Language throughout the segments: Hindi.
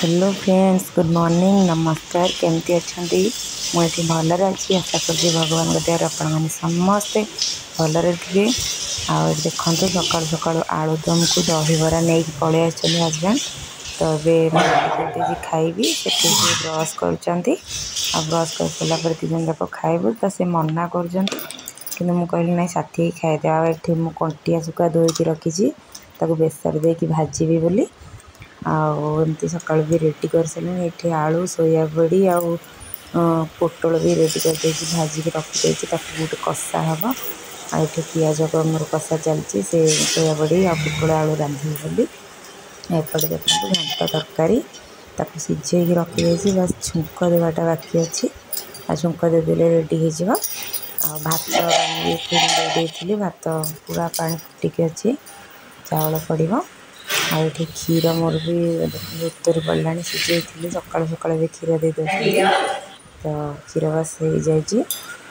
हेलो फ्रेंड्स, गुड मॉर्निंग, नमस्कार। केमती अच्छा मुझे भलरे अच्छी आशा कर भगवान दयार आपण समस्ते भलरे थे। देखो सकाल सकाल आलुदम को दहीबरा नहीं पलि हजबैंड तो ये खाइबी से ब्रश कर ब्रश कर सारा पर तीन जाक खाइबू तो से मना कर कहली ना साथी खाईदे आठ मु कंटिया सुखा धोईकी रखी बेसर देकी भाजी बोली आमती सका भी रेडी कर सारे। ये आलू सोयाबड़ी आ पोटल भी रेडी कर भाजिक रखी गोटे कषा हम आठे पिज मोर कषा चलती से सोयाबड़ी आ पोटल आलू रांधि बोली एपटे देखो घांट तरकारी सीझे रखी बस छुंक देवाटा बाकी अच्छी आ छुंक देदेले रेडी हो भात पानी भात पूरा पानी फुटिकी अच्छी चावल पड़ो आए क्षीर मोर भी उतर पड़ा सीझे सका सका भी क्षीर दे दे तो क्षीर बस हो जाए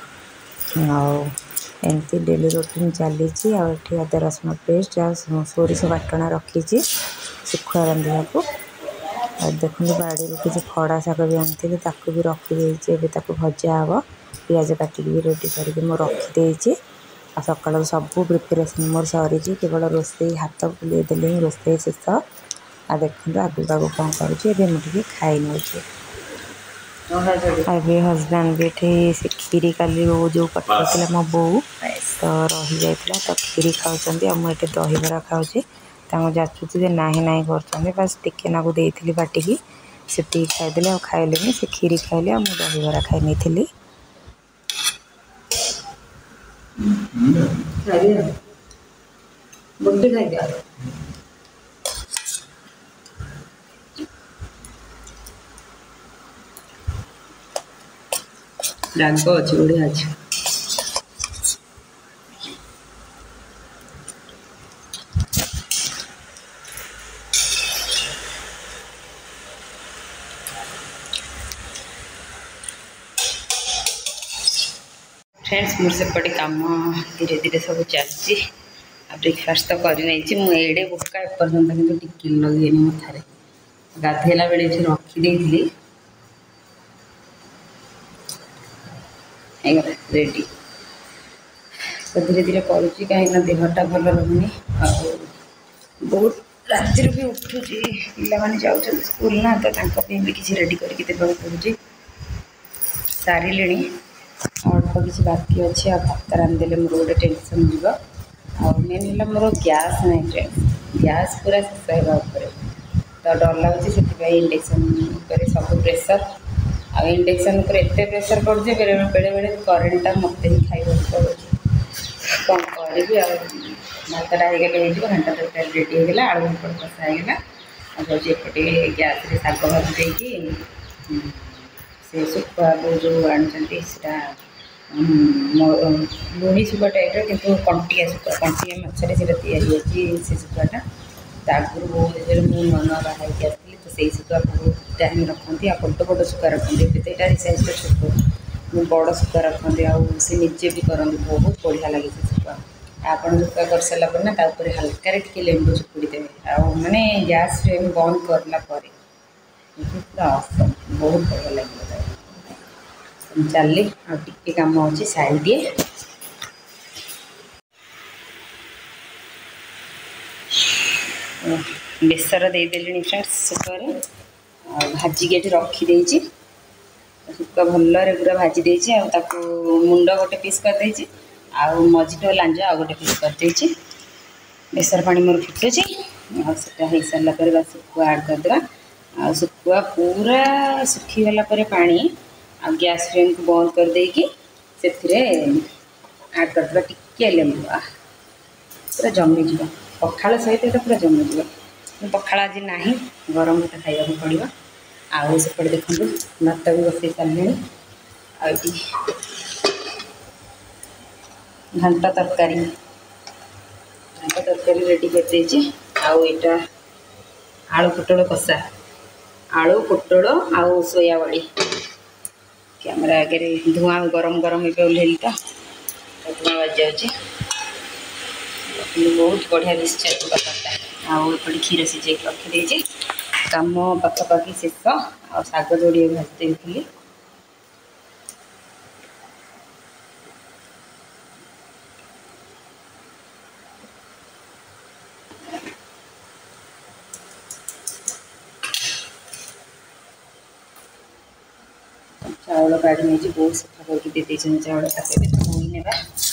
एमती डेली रूटीन चली। अदा रसुण पेस्ट आ सोरिष बाटना रखी शुखुआ रांधा को देखते बाड़ी किसी खड़ा शाग भी आनी भी रखीदे भजा हम पिज काटिक भी रेडी करके रखीदे सका सब प्रिपेरेसन मोर सरी केवल रोसे हाथ बुले देले ही रोसे शेष आ देखते आगू आगू कौन करुँचे खाई नौ हजबैंड भी ये से खीरी काली जो पठा मो बो तो रही जाता तो खीरी खाऊँ मुझे दहीबरा खाऊँगी जाचुची ना ना कर बस टिके नाकू देती बाटिकी से खाईदे खाइले से खीरी खाइले मुझे दहीबरा खाई नहीं राग अच्छे बढ़िया अच्छे फ्रेंड्स मोर सेपटे कम धीरे धीरे सब चलती ब्रेकफास्ट तो करनी मुझे बोका एपर्तंत कि टिकिल लगे मथारे गाधेला बेले रखीदे रेडी तो धीरे धीरे करुँची कहीं देहटा भल रही बहुत राति भी उठुची पाने जाऊँ स्कूल ना तो भी किसी रेडी करके देवाक पड़ुची सारे अल्प किसी बाकी अच्छे भात रांधिले मोर गोटे टेंशन जीव मेन है मोर गैस नहीं फ्रेंड्स गैस पूरा शेष होगा तो डर लगुच से इंडक्शन सब प्रेसर आ इंडक्शन एत प्रेसर पड़े बेले बेले करेन्टा मत ही खाई पड़े कौन करी भातटा हो घंटा तरकारी रेडी होगा आलू भुट कषा होगा आते गैस शाग भाजी देकी से शुखुआ जो आनी लुणी शुखुआ टाइप कि कंटिया शुखुआ कंटिया मछली से शुखुआटा आगुरी बहुत मुझे नुआ बाहर आसती तो से शुखुआ बहुत टाइम रखती आ बड़ बड़ शुखुआ रखते यहाँ साइज तो छोट बड़ शुखुआ रखते आए निजे भी करते बहुत बढ़िया लगे से शुखुआ आप शुखुआ कर सारापर ना हल्का टे लेंबू चुपुड़ी देवे आने गैस फ्लेम बंद करला पूरा असम बहुत बढ़िया लगे चली आगे कम अच्छे सारी दिए बेसर देदेली फ्रेंड्स शुखुआ भाजिक ये रखीदे शुखुआ भलरे पूरा भाजी देती मुंड गोटे पीस करदे मझीट लांज आ गोटे पीस करदे बेसर पानी मोर फुटुची हो सारापर शुखुआ आड करदे शुखुआ पूरा सुखीगला पानी आ गैस फ्लेम को बंद कर देकी से आड करदे टिके लेंबू पूरा जमीज पखाड़ सहित ये पूरा जमीज पखाड़ आज ना गरम भात खाया पड़ो आउ सेपटे देखो भात भी बसई सारे घांट तरकारी रेडी कर आईटा आलू पोटल कषा आलू पोटल आउ सोयाबड़ी कैमरा आगे धुआं गरम गरम ये ओल्ल तो धुआं बाजी जाऊँगी बहुत बढ़िया दिशा तरकारी आउट क्षीर सीझे रखीदे काम पाखापाखि शेष आ शाग जोड़े भाजी देली चाउल काढ़ी नहीं बहुत सफा करके दे चाउल धोई ने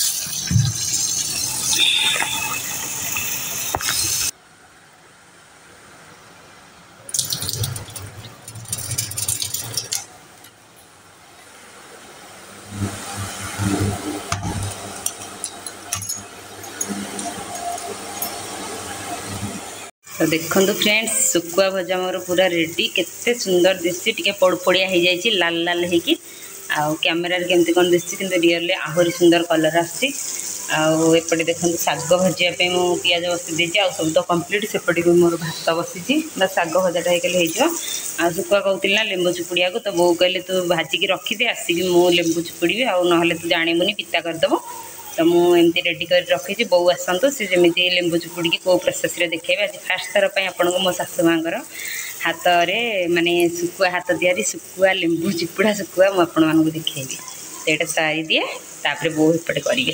तो देखो फ्रेंड्स सुकुआ भजा मोर पूरा रेडी केते सुंदर दिसी टिके पड़पड़िया हो जाए लाल लाल होगी आउ कैमेरा केमती कौन दिसी कि रियली आहरी सुंदर कलर आसपटे देखो शाग भाजापी मुझे पिज बसी देती आ सब तो कम्प्लीट सेपटे भी मोर भात बसी बस शाग भजाटा हो सुकुआ कहती ना लेंबू चुपुड़िया तो बो कहले तू भाजिकी रखीदे आसिक मु लेंबू चुपुड़ी आउ ना तू जानबुनि पिता करदेव तो मुझे रेडी कर रखी बो आसतु सी जमी लेंबू चुपुड़ी कौ प्रोसेस देखे आज फास्ट थर पर आपन को मो सासु माँ हाथ में माने सुकुआ हाथ दिया सुकुआ लेंबू चिपुड़ा सुकुआ मुझे देखेबी तो सारी दिए तापर बो एपटे करेंगे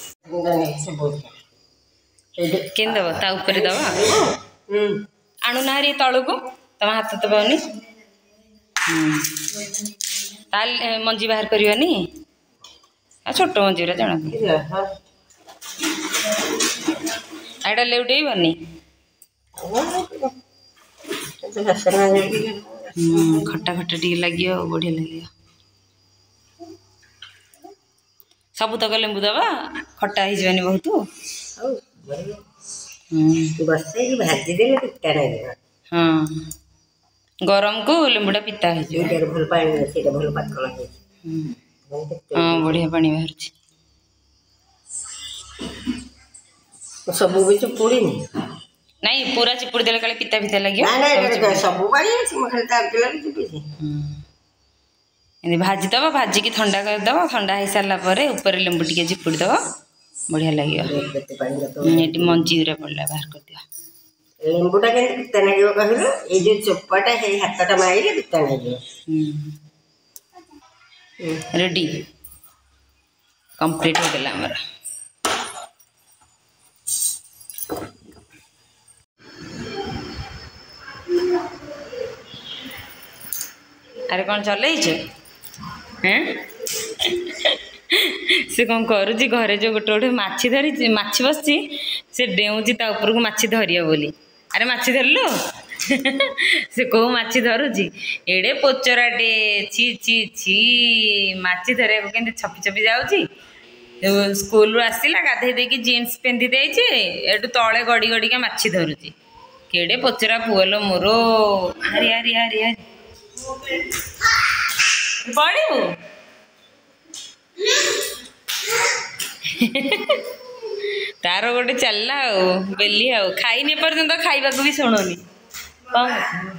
के दब ताऊपर दबा आणु ना तलू को तुम हाथ तो पाऊनी मंजी बाहर करनी छोट मंजी जना एटा लेउटेबनी खट्टा खट्टा टी लगे बढ़िया लगे सब तक लेंबू दबा खट्टा हो बहुत हाँ गरम को लेंबूटा पिता हाँ बढ़िया पानी बाहर सब भी चुपुड़ी नहीं पूरा चिपुड़ी देले काले पिता पिता लगे सब एमती भाजी दब भाजिकी ठंडा करदब ठंडा हो सारा ऊपर लेंबू टे चिपुड़ी दब बढ़िया लगे ये मंजी गुरा पड़ा बाहर कर दिया लेंबूटा के पिता लगे कहलु ये जो चोपाटा है हाथटा मारिले पिता लगे रेडी कंप्लीट हो गला हमरा अरे कौन चल से कौन करुच्ची घरे जो गोटे गोटे माछी धरी माछी बसची से डेऊँची ता ऊपर को माछी धरिया बोली अरे माछी धरलु से कौ माछी धरुची एड़े पोचराटे छी छी छी माछी धरिया के छपी छपी जाऊँगी स्कूल रू आसला गाधे देकी जीन्स पिंधि देचे एटू तले गड़ी गड़िका माछी धरुची केड़े पोचरा पुअलो मोर हारी हारी हारी हारी पड़ू तार गोटे चलला बेली खाई नहीं पर्यंत खाइबा को भी शुणुनी कौन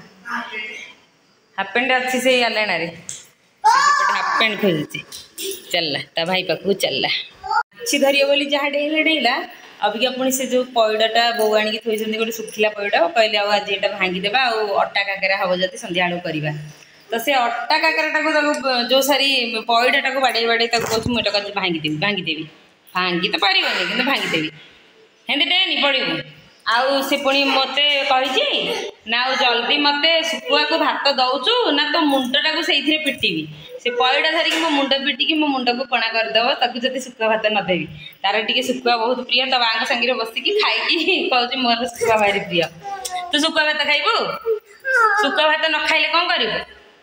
हाफ पैंट अच्छी से आलेना रे हाफ पैंट खोजुची चलला ता भाई पाखु चलला अच्छी धरिए बोली जहाँ डेला डेला अबिका पुणी से जो पैडाटा बो आनिक थोड़ी गोटे सुखिला पैड कहले आज ये भांगीदे अटा काकेरा हम जब संध्या करवा तो से अटा काकेरा जो सारी पैडाटा को बाड़े बाड़े कौन मुझे भांगीदेवी भांगीदेवी भांगी तो पारे कि भांगीदेवी हेंदी डेनी पड़ू आउ से पुणी मत कही ना जल्दी मत सुकुआ को भात दौचु ना तो मुंडटा को से पिटिबी से पैडा धरिकी मो मुंड पिटिकी मो मुंड को कणा करदेव ताकू जब सुकुआ भात नदेवी तार टे सुकुआ बहुत प्रिय तो माँ सागर बसिकी खाई कौच मोर सुकुआ भारी प्रिय तू सुकुआ भात खाइबू सुकुआ भात न खाइले कौन करू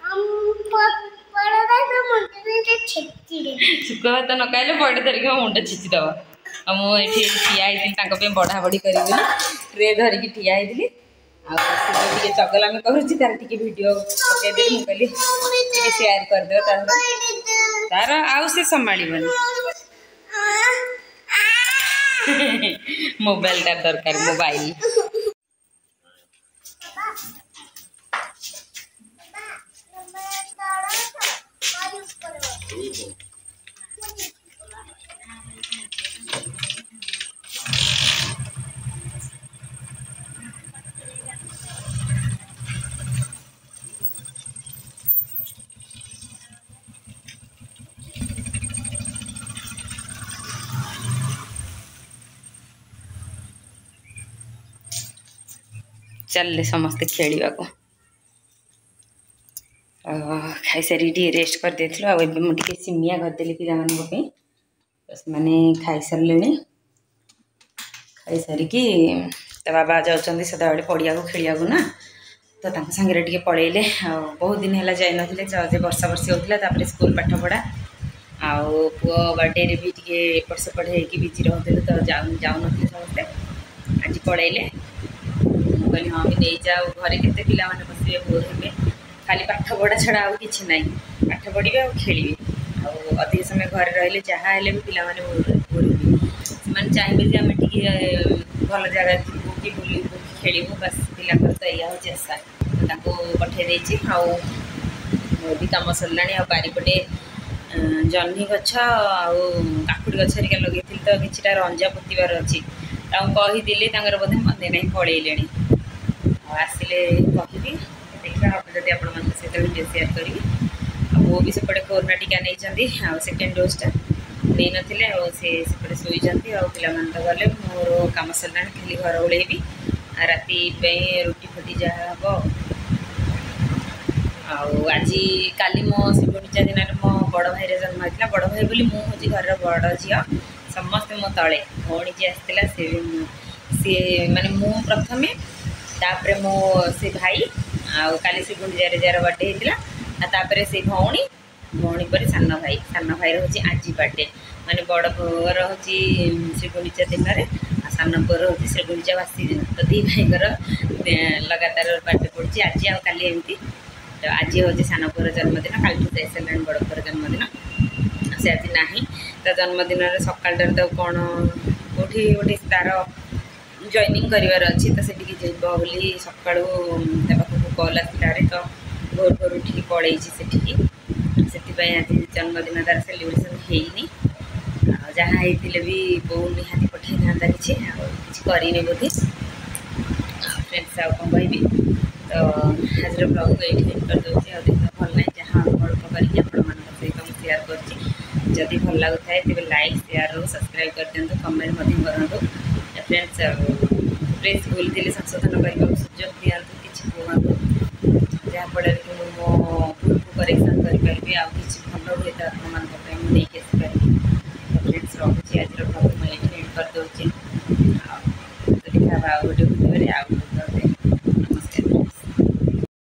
सुकुआ भात न खाइले पैडा धरिकी मो मुंड छिचिदब आ मुझे ठिया होती बढ़ा बढ़ी करी ट्रे धरिकी ठिया होती टे चगला में करुच्ची तार टे भिड पकईदेली मुझे कहली सेयार करदे तार आउ से संभाल मोबाइल टा दरकार मोबाइल चलले समस्ते खेलिया को खाई सारी रेस्ट कर देथिलो आ एबे मु टिके सिमिया करदेली पिला मानको पे बस माने खाई सारलेनी खाई सारिकी तो बाबा जाउछंदी सदाबेले पड़िया को खेलिया को ना तो तांको संगे टिके पळेइले बहुत दिन हैला जाई नथिले जे वर्षा वर्षी होतिला तापरे स्कूल पाठ पढ़ा आउ पुओ बर्थडे रे भी टिके एपट सेपट हेकी बिजी रहथिले तो जाउ नथिले समस्ते आज पळेइले कहली हाँ भी नहीं जाओ घरे केते पिला माने बसिबे बोर हेबे खाली पाठ पढ़ा छड़ा आउ किछि नाही पाठ पढ़िबे आ खेलिबे आ अधिक समय घर रहिले जहाँ हेले भी पिला माने बोर हेबे माने चाहिबे जे हम टिके भल जगह जिबु कि बुलिबु खेलिबु बस पिला कर तो या हो आशा ताको पठे देछि आ भी काम सरलाणी आ बारीपटे जह्नी गछ आ काकुड़ी गछ हेरिका लगे तो किछिटा रंजा पोतीबार अच्छी कहीदेली बोधे मन ना पलैले आसिले कहि देखा हम जब आप सहित वीडियो सेयार करी वो भी सेपटे कोरोना टीका नहीं सेकेंड डोजटा नहीं नथिले सेपटे शोईचंती आ पिला मन तो गले मोर काम सरला खाली घर ओळेबी राति रुटी फुटी जहाँ हम आज काली मो शिवनिचा दिन मो बड़ भाई जन्म होता बड़ भाई बोली मु हूँ घर बड़ झी समस्ते मो तले भौणी जी आसला सी माने मु प्रथमे तापरे मो से भाई आ काली शिवनिजार जार बर्थडे होता से भौणी भौणी पर सान भाई हूँ आज बर्थडे माने बड़ पुअर हूँ श्रीगुंडीचा दिन में सान पुअर हूँ श्रीगुंडीचा बासी दिन तो दी भाईर लगातार बर्थडे पड़ी आज आ काली एमती तो आज हूँ सान पुअर जन्मदिन काली जाई सारे बड़ पुअर जन्मदिन से आज ना तो जन्मदिन सकाल तो कौन कौटी गोटे तार जॉइनिंग करार अच्छी तो सेठी जीव बोली सका कल आसारे तो भोर भोर उठिक पड़े से आज जन्मदिन तार सेलिब्रेसन होनी जहाँ होते भी बो निहाती पठे था कि करनी बोधे फ्रेंड्स आउ कौन कह तो आज ब्लॉग को ये कर दूसरी भल ना जहाँ अल्प करके सहित मुझे सेयार कर जदि भल लगुता है तेज लाइक शेयर और सब्सक्राइब कर दिखाँ कमेंट करूँ फ्रेंड्स प्लीज भूल थी संशोधन करने को सुजोग दिखाँ कि कहूँ जहाँफल कि मो भूल को करेक्शन करें आउ कि भल हुए तो आप नहीं